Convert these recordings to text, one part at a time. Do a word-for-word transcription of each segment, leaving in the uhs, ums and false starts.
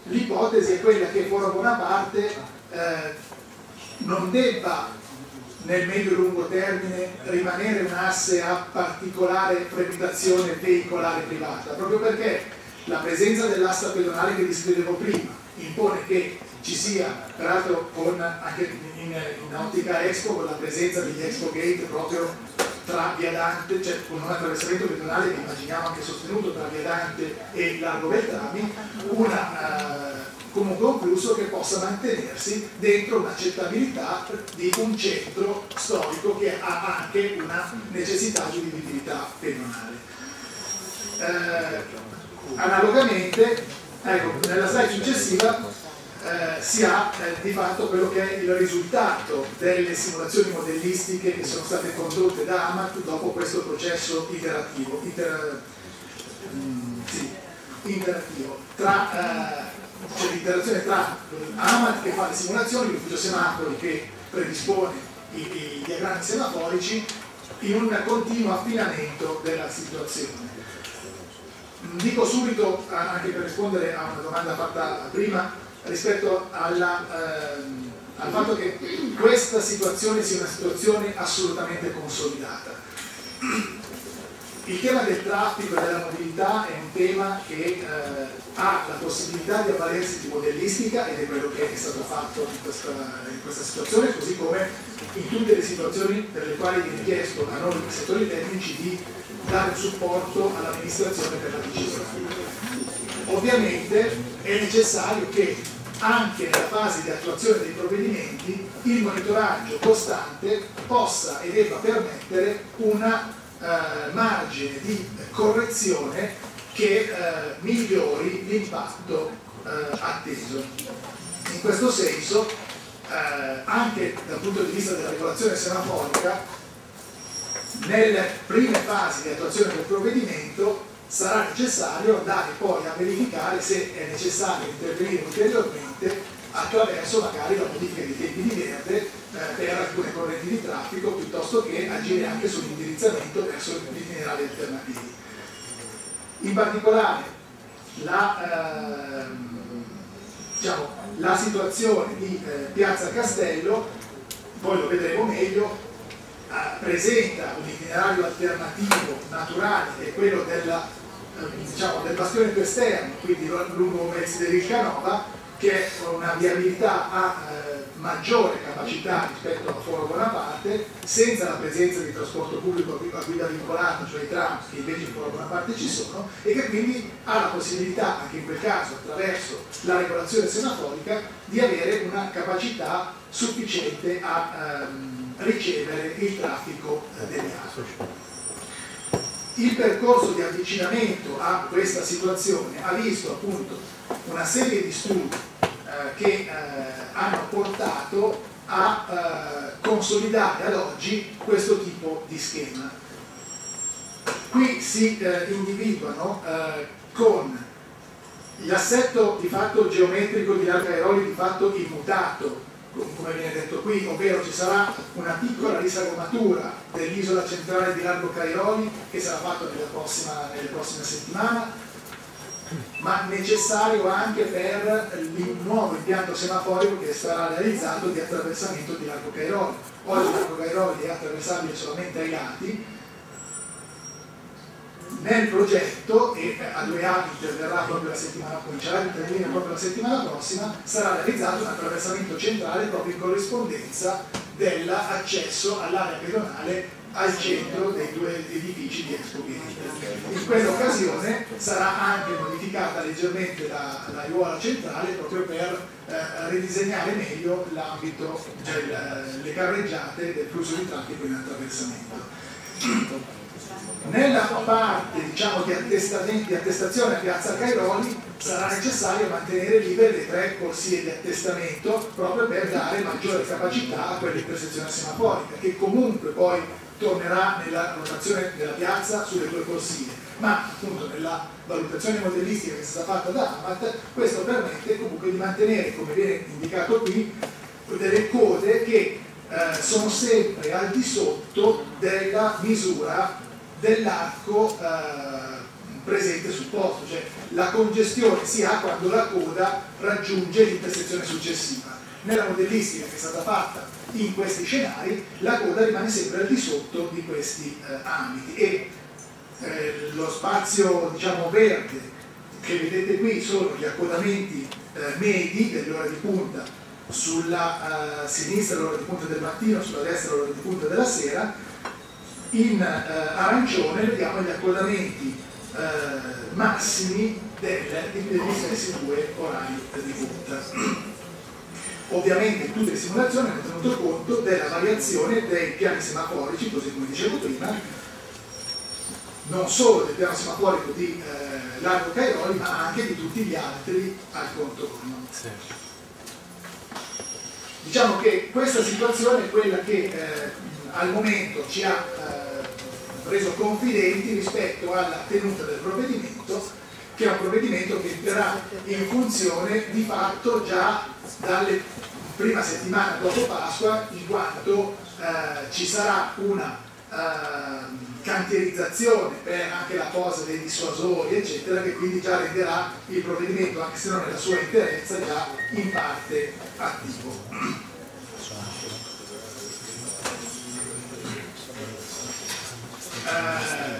l'ipotesi è quella che Foro Bonaparte eh, non debba nel medio-lungo termine rimanere un asse a particolare frequentazione veicolare privata, proprio perché la presenza dell'asta pedonale che descrivevo prima impone che ci sia, peraltro con, anche in, in ottica Expo, con la presenza degli Expo Gate proprio tra Via Dante, cioè con un attraversamento pedonale che immaginiamo anche sostenuto tra Via Dante e Largo Beltrami, una, eh, comunque un flusso che possa mantenersi dentro un'accettabilità di un centro storico che ha anche una necessità di vivibilità pedonale. Eh, analogamente, ecco, nella slide successiva Eh, si ha eh, di fatto quello che è il risultato delle simulazioni modellistiche che sono state condotte da Amat dopo questo processo iterativo, iter, mm, sì, interativo tra, eh, cioè l'interazione tra Amat che fa le simulazioni, l'ufficio semafori che predispone i, i diagrammi semaforici in un continuo affinamento della situazione. Dico subito, anche per rispondere a una domanda fatta prima, rispetto alla, ehm, al fatto che questa situazione sia una situazione assolutamente consolidata. Il tema del traffico e della mobilità è un tema che eh, ha la possibilità di avvalersi di modellistica, ed è quello che è stato fatto in questa, in questa situazione, così come in tutte le situazioni per le quali viene chiesto a noi settori tecnici di dare un supporto all'amministrazione per la decisione. Ovviamente è necessario che anche nella fase di attuazione dei provvedimenti il monitoraggio costante possa e debba permettere una eh, margine di correzione che eh, migliori l'impatto eh, atteso. In questo senso, eh, anche dal punto di vista della regolazione semaforica, nelle prime fasi di attuazione del provvedimento sarà necessario andare poi a verificare se è necessario intervenire ulteriormente attraverso magari la modifica dei tempi di verde eh, per alcune correnti di traffico, piuttosto che agire anche sull'indirizzamento verso gli itinerari alternativi. In particolare la, eh, diciamo, la situazione di eh, Piazza Castello, poi lo vedremo meglio, presenta un itinerario alternativo naturale che è quello della, diciamo, del bastione più esterno, quindi lungo Mezzi del Canova, che è una viabilità a eh, maggiore capacità rispetto a Foro Bonaparte, senza la presenza di trasporto pubblico a guida vincolata, cioè i tram che invece in Foro Bonaparte ci sono, e che quindi ha la possibilità, anche in quel caso attraverso la regolazione semaforica, di avere una capacità sufficiente a ehm, ricevere il traffico eh, degli altri. Il percorso di avvicinamento a questa situazione ha visto appunto una serie di studi eh, che eh, hanno portato a eh, consolidare ad oggi questo tipo di schema. Qui si eh, individuano eh, con l'assetto di fatto geometrico di Largo Cairoli di fatto immutato, come viene detto qui, ovvero ci sarà una piccola risagomatura dell'isola centrale di Largo Cairoli che sarà fatta nella prossima, nelle prossime settimane, ma necessario anche per il nuovo impianto semaforico che sarà realizzato di attraversamento di Largo Cairoli. Oggi Largo Cairoli è attraversabile solamente ai lati. Nel progetto, e a due anni interverrà proprio la settimana, comincerà a intervenire proprio la settimana prossima, sarà realizzato un attraversamento centrale proprio in corrispondenza dell'accesso all'area pedonale al centro dei due edifici di Expo Gate. In quell'occasione sarà anche modificata leggermente la, la aiuola centrale proprio per eh, ridisegnare meglio l'ambito, cioè le, le carreggiate del flusso di traffico in attraversamento. Nella parte, diciamo, di, di attestazione a Piazza Cairoli sarà necessario mantenere libere le tre corsie di attestamento proprio per dare maggiore capacità a quell'intersezione semaforica, che comunque poi tornerà nella rotazione della piazza sulle due corsie, ma appunto nella valutazione modellistica che è stata fatta da Amat questo permette comunque di mantenere, come viene indicato qui, delle code che eh, sono sempre al di sotto della misura dell'arco eh, presente sul posto, cioè la congestione si ha quando la coda raggiunge l'intersezione successiva. Nella modellistica che è stata fatta in questi scenari, la coda rimane sempre al di sotto di questi eh, ambiti e eh, lo spazio, diciamo, verde che vedete qui sono gli accodamenti eh, medi delle ore di punta, sulla uh, sinistra l'ora di punta del mattino, sulla destra l'ora di punta della sera. In uh, arancione vediamo gli accodamenti uh, massimi degli stessi due orari di punta. Ovviamente tutte le simulazioni hanno tenuto conto della variazione dei piani semaforici, così come dicevo prima, non solo del piano semaforico di eh, Largo Cairoli, ma anche di tutti gli altri al contorno. Sì. Diciamo che questa situazione è quella che eh, al momento ci ha eh, reso confidenti rispetto alla tenuta del provvedimento, che è un provvedimento che entrerà in funzione di fatto già dalle prima settimana dopo Pasqua, in quanto eh, ci sarà una eh, cantierizzazione per anche la posa dei dissuasori eccetera, che quindi già renderà il provvedimento, anche se non nella sua interezza, già in parte attivo. Eh,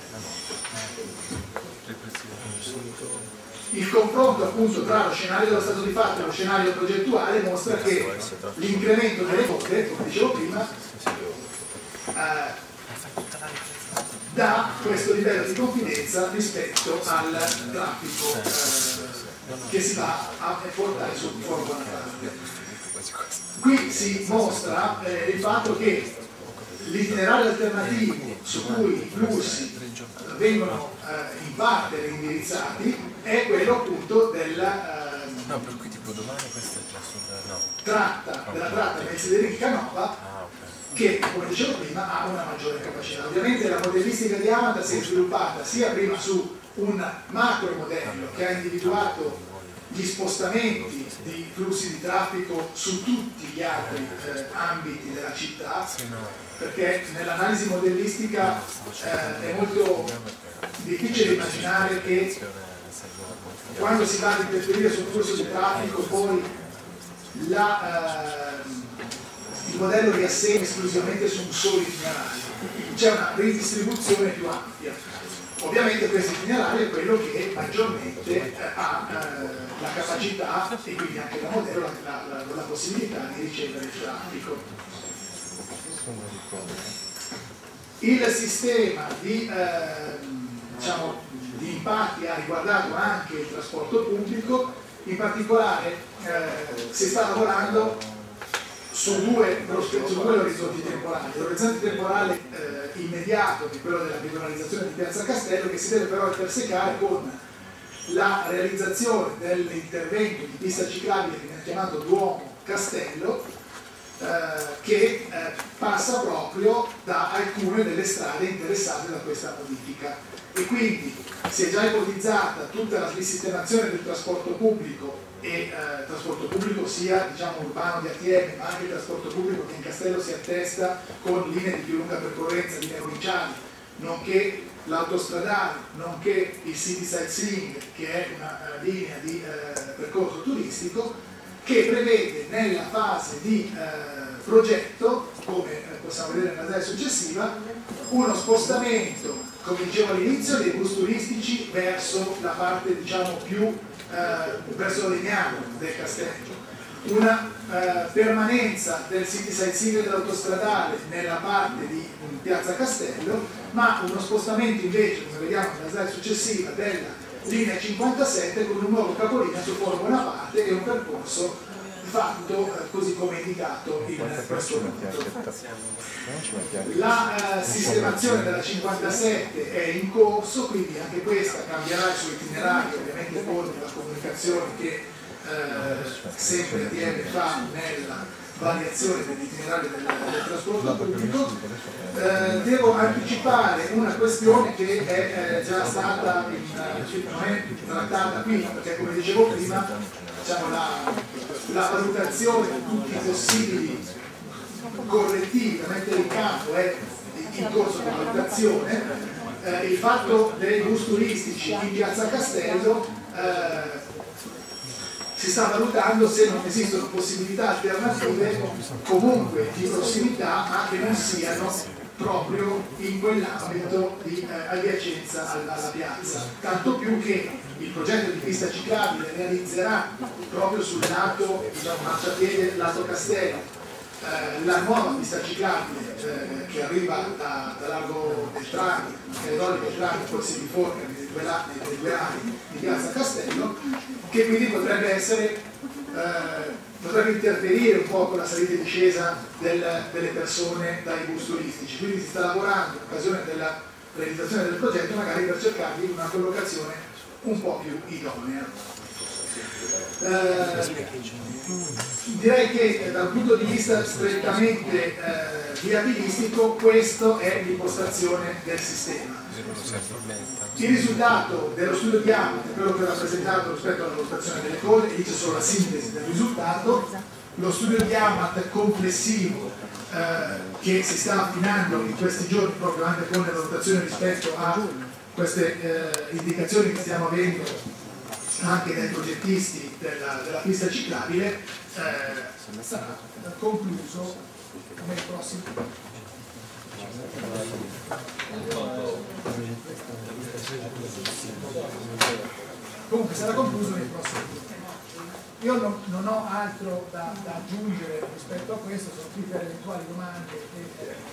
il confronto appunto tra lo scenario dello stato di fatto e lo scenario progettuale mostra che l'incremento delle code, come dicevo prima, eh, dà questo livello di confidenza rispetto al traffico eh, che si va a portare sul Foro Bonaparte. Qui si mostra eh, il fatto che l'itinerario alternativo su cui i flussi vengono eh, in parte reindirizzati è quello appunto della eh, no, per cui tipo domani questa è già sul no. tratta, della tratta Melzederin-Canova, ah, okay. Che come dicevo prima ha una maggiore capacità. Ovviamente la modellistica di Amanda si è sviluppata sia prima su un macro modello che ha individuato gli spostamenti di flussi di traffico su tutti gli altri eh, ambiti della città, perché nell'analisi modellistica eh, è molto difficile immaginare che quando si va ad interferire sul flusso di traffico poi la, eh, il modello riassegna esclusivamente su un solo itinerario, c'è una ridistribuzione più ampia. Ovviamente questo itinerario è quello che maggiormente eh, ha eh, la capacità e quindi anche da modello la, la, la, la possibilità di ricevere il traffico. Il sistema di, eh, diciamo, di impatti ha riguardato anche il trasporto pubblico, in particolare eh, si sta lavorando su due, su due orizzonti temporali. L'orizzonte temporale eh, immediato, che è quello della pedonalizzazione di Piazza Castello, che si deve però intersecare con la realizzazione dell'intervento di pista ciclabile che viene chiamato Duomo Castello, eh, che eh, passa proprio da alcune delle strade interessate da questa modifica. E quindi si è già ipotizzata tutta la risistemazione del trasporto pubblico e eh, trasporto pubblico sia diciamo urbano di A T M, ma anche il trasporto pubblico che in Castello si attesta con linee di più lunga percorrenza, linee provinciali, nonché l'autostradale, nonché il city sightseeing, che è una uh, linea di uh, percorso turistico, che prevede nella fase di uh, progetto, come uh, possiamo vedere nella slide successiva, uno spostamento, come dicevo all'inizio, dei bus turistici verso la parte diciamo più Uh, verso Legnano del Castello, una uh, permanenza del city sightseeing dell'autostradale nella parte di um, Piazza Castello, ma uno spostamento invece, come vediamo nella slide successiva, della linea cinquantasette con un nuovo capolinea su Foro Bonaparte e un percorso fatto uh, così come indicato in questo momento. La uh, sistemazione della cinquantasette è in corso, quindi anche questa cambierà il suo itinerario, ovviamente con la comunicazione che uh, sempre A T M fa nella variazione dell'itinerario del, del trasporto pubblico. Uh, devo anticipare una questione che è uh, già stata in, uh, non è trattata qui, perché come dicevo prima, diciamo, la, la valutazione di tutti i possibili correttivi da mettere in campo è in corso di valutazione. eh, il fatto dei bus turistici in Piazza Castello eh, si sta valutando se non esistono possibilità alternative comunque di prossimità, ma che non siano proprio in quell'ambito di eh, adiacenza alla, alla piazza, tanto più che il progetto di pista ciclabile realizzerà proprio sul lato, diciamo, marciapiede lato Castello, eh, la nuova pista ciclabile eh, che arriva da, da Largo Beltrami, Caledonico Beltrami, poi si riforma nei due, nei due aree di piazza Castello, che quindi potrebbe essere eh, potrebbe interferire un po' con la salita e discesa del, delle persone dai bus turistici, quindi si sta lavorando in occasione della realizzazione del progetto magari per cercargli una collocazione un po' più idonea. Eh, direi che eh, dal punto di vista strettamente eh, viabilistico questa è l'impostazione del sistema. Il risultato dello studio di Amat è quello che ho rappresentato rispetto alla valutazione delle code, e lì c'è solo la sintesi del risultato. Lo studio di Amat complessivo eh, che si sta affinando in questi giorni proprio anche con le valutazioni rispetto a queste eh, indicazioni che stiamo avendo anche dai progettisti della, della pista ciclabile, eh, sarà concluso nel prossimo. Comunque sarà concluso nei prossimi giorni. Io non, non ho altro da, da aggiungere rispetto a questo, sono qui per eventuali domande e